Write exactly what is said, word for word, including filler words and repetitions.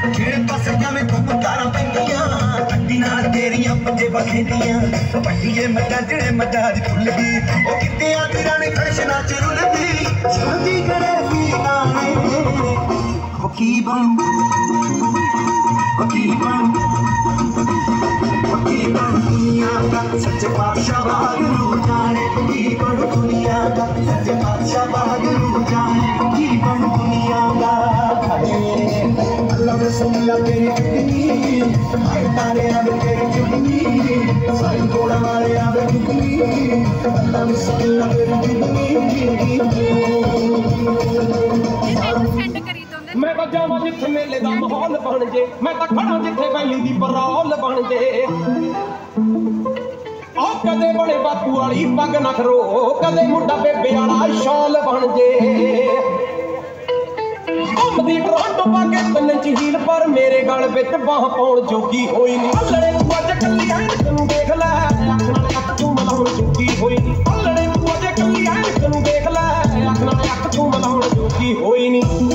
ਜਿਹੜੇ ਪਾਸੇ ਜਾਵੇਂ ਤੂੰ ਤਾਰਾਂ ਪੈਂਦੀਆਂ ਅੱਡੀ ਨਾਲ ਤੇਰੀਆਂ ਪੰਜੇ ਬਖੇਂਦੀਆਂ ਪੱਟੀਏ ਮੱਡਾ ਜਿਹੜੇ ਮੱਡਾ ਦੀ ਫੁੱਲ ਗਈ ਉਹ ਕਿਤੇ ਆ ਤੇਰਾ ਨੇ ਫੈਸ਼ਨਾਂ ਚ ਰੁਲਦੀ ਸੁਣਦੀ ਕਰੇ ਵੀ ਗਾਣੇ ਉਹ ਕੀ ਬਣ ਉਹ ਕੀ ਬਣ की बड़ दुनिया का सच्चे बादशाह वागरू जाने की बड़ दुनिया का सच्चे बादशाह वागरू जाने की बड़ दुनिया का अल्लाह रसूल तेरी चुटनी हाय तारे आवे तेरी चुटनी साई घोड़ा वाले आवे चुटनी अल्लाह रसूल तेरी चुटनी मैं तो जावां जिथे मेले दा माहौल बन जे मैं तो खड़ा जिथे वैली दी परौल बन जे आ कदे बने बापू वाली पग न खरो कदे मुंडा बेबे वाला शॉल बन जे अमदी टोरंटो पाके तन झील पर मेरे गल विच बाह पाउण जोगी होई नी अल्लड़े तू अज कल्ली ऐ तैनूं देख लै अख नाल अख तू मलाउण जोगी होई नी अल्लड़े तू अज कल्ली ऐ तैनूं देख लै अख नाल अख तू मलाउण जोगी होई नी।